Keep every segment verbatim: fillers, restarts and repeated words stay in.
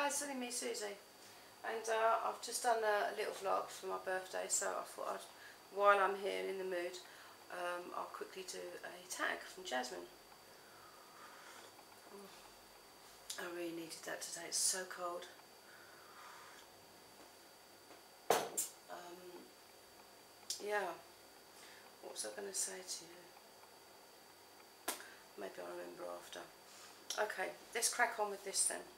guys, it's only me, Susie, and uh, I've just done a, a little vlog for my birthday, so I thought I'd, while I'm here in the mood, um, I'll quickly do a tag from Jasmine. I really needed that today, it's so cold. Um, yeah, what was I going to say to you? Maybe I'll remember after. Okay, let's crack on with this then.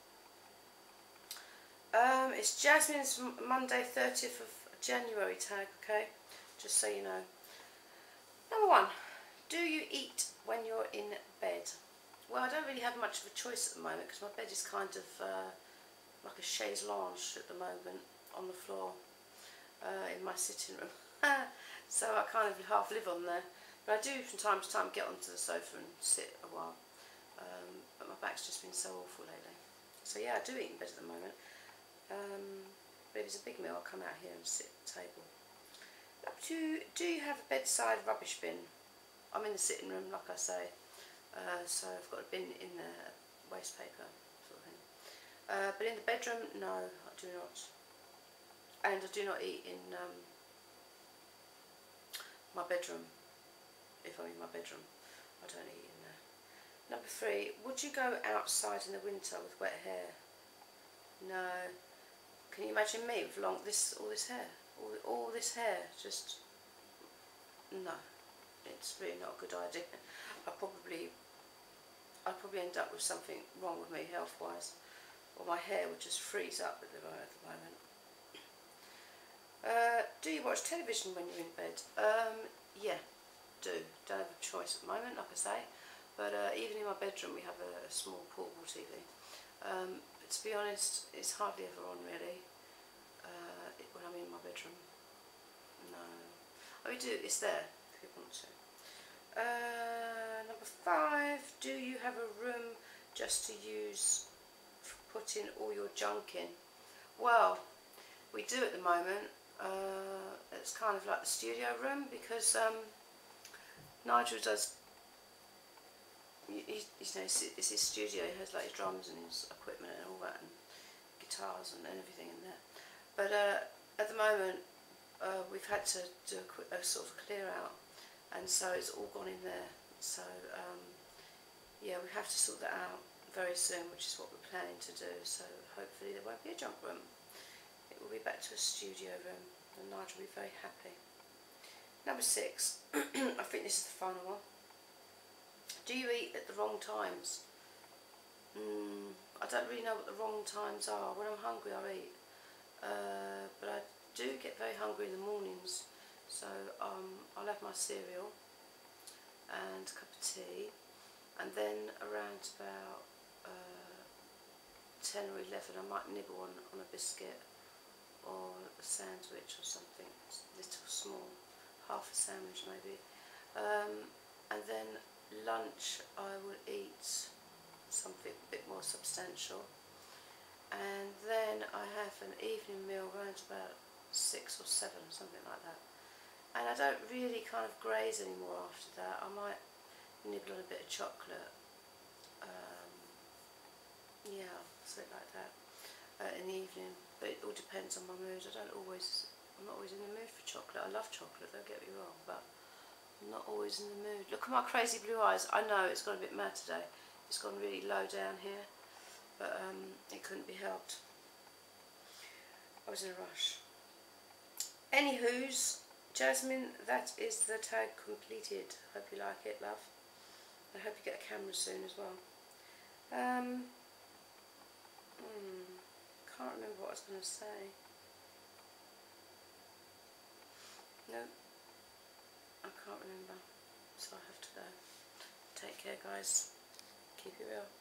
Um, it's Jasmine's Monday thirtieth of January tag, okay? Just so you know. Number one, do you eat when you're in bed? Well, I don't really have much of a choice at the moment because my bed is kind of uh, like a chaise lounge at the moment on the floor uh, in my sitting room. So I kind of half live on there. But I do from time to time get onto the sofa and sit a while. Um, but my back's just been so awful lately. So yeah, I do eat in bed at the moment. Um, but if it's a big meal, I'll come out here and sit at the table. Up to, do you have a bedside rubbish bin? I'm in the sitting room, like I say, uh, so I've got a bin in there, waste paper sort of thing. Uh, but in the bedroom, no, I do not. And I do not eat in um, my bedroom. If I'm in my bedroom, I don't eat in there. Number three, would you go outside in the winter with wet hair? No. Can you imagine me with long this all this hair, all all this hair? Just no. It's really not a good idea. I probably, I'd probably end up with something wrong with me health-wise, or my hair would just freeze up at the, at the moment. Uh, do you watch television when you're in bed? Um, yeah, do. Don't have a choice at the moment, like I say. But uh, even in my bedroom, we have a, a small portable T V. Um, but to be honest, it's hardly ever on really. Uh, it, when I'm in my bedroom, no. Oh, we do. It's there if you want to. Uh, number five. Do you have a room just to use for putting all your junk in? Well, we do at the moment. Uh, it's kind of like the studio room because um, Nigel does. He, he, you know, it's, it's his studio. He has like his drums and his equipment and all that, and guitars and everything in there. But uh, at the moment, uh, we've had to do a, quick, a sort of clear out, and so it's all gone in there. So um, yeah, we have to sort that out very soon, which is what we're planning to do. So hopefully there won't be a junk room. It will be back to a studio room, and Nigel will be very happy. Number six. I think this is the final one. Do you eat at the wrong times? Mm, I don't really know what the wrong times are. When I'm hungry, I eat. Uh, but I do get very hungry in the mornings, so um, I'll have my cereal and a cup of tea, and then around about uh, ten or eleven I might nibble on, on a biscuit or a sandwich or something little small, half a sandwich maybe, um, and then lunch I will eat something a bit more substantial, and then I have an evening meal around about six or seven, something like that. And I don't really kind of graze anymore after that. I might nibble on a bit of chocolate, um, yeah, something like that, uh, in the evening. But it all depends on my mood. I don't always, I'm not always in the mood for chocolate. I love chocolate, don't get me wrong, but I'm not always in the mood. Look at my crazy blue eyes. I know it's gone a bit mad today. It's gone really low down here, but um, it couldn't be helped. I was in a rush. Anywho's, Jasmine, that is the tag completed. Hope you like it, love. I hope you get a camera soon as well. Um, hmm, can't remember what I was going to say. No, I can't remember. So I have to go. Take care, guys. Keep it real.